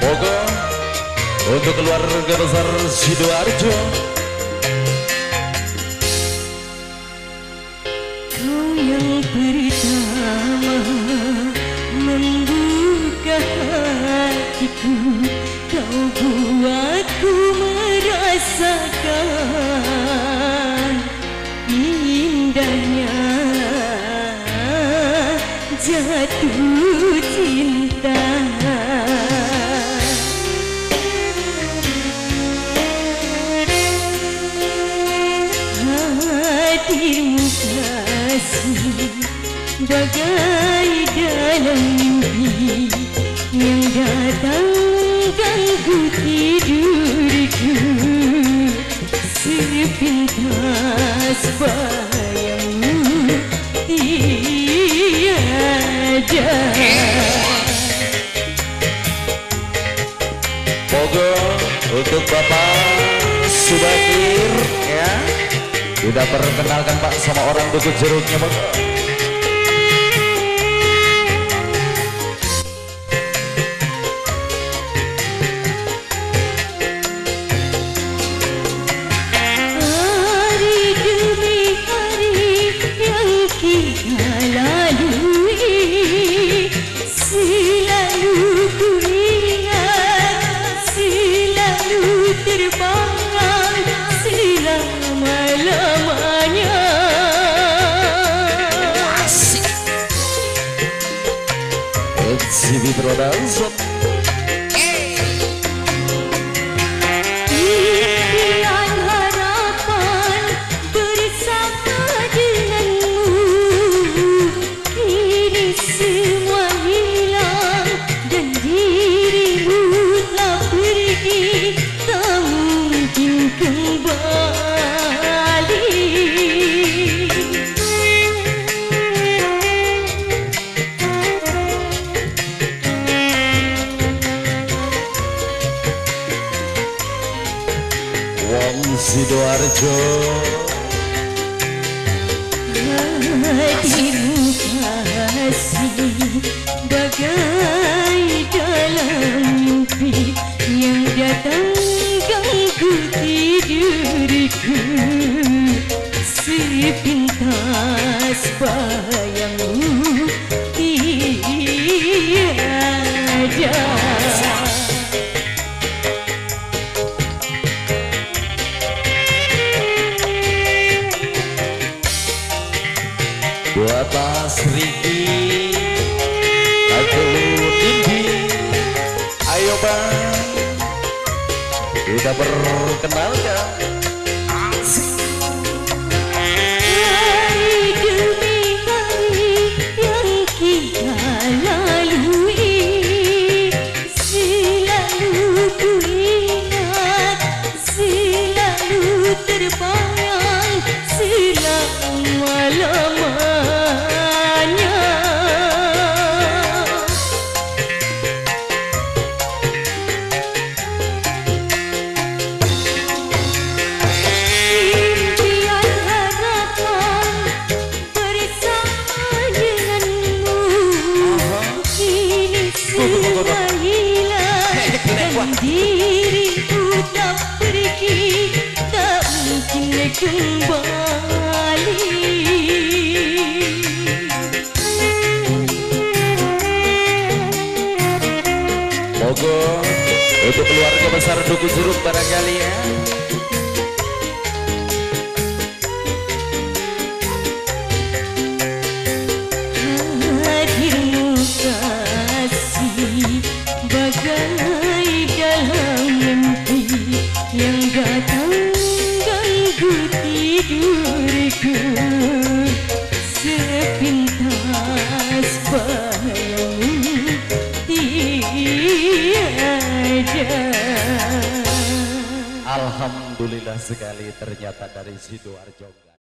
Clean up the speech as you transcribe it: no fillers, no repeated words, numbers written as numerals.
Moga untuk keluarga besar Sidoarjo. Kau yang pertama membuka hatiku, kau buatku merasakan indahnya jatuh cinta. Hadirmu kasih bagai dalam mimpi yang datang ganggu tidurku, sepintas bayangmu tiada. Moga untuk Bapak Subakir ya, sudah perkenalkan Pak sama orang Bukit Jeruknya Pak. Zibi Production. Impian harapan bersama denganmu, kini semua hilang dan dirimu telah pergi, tak mungkin kembali. Wong Sidoarjo. Hadirmu kasih bagai dalam mimpi yang datang ganggu tidurku, sepintas bayangmu tiada. Buat Mas Riki, aku Dindi, ayo Bang, kita perkenalkan. Hari demi hari yang kita lalui, selalu ku ingat, selalu terbayang selama-lamanya. Diriku tak pergi, tak mungkin kembali. Moga untuk keluarga besar Duku Jeruk barangkali ya. Hadirmu kasih bagai dalam mimpi yang datang ganggu tidurku, sepintas bayangmu tiada. Alhamdulillah sekali ternyata dari Sidoarjo.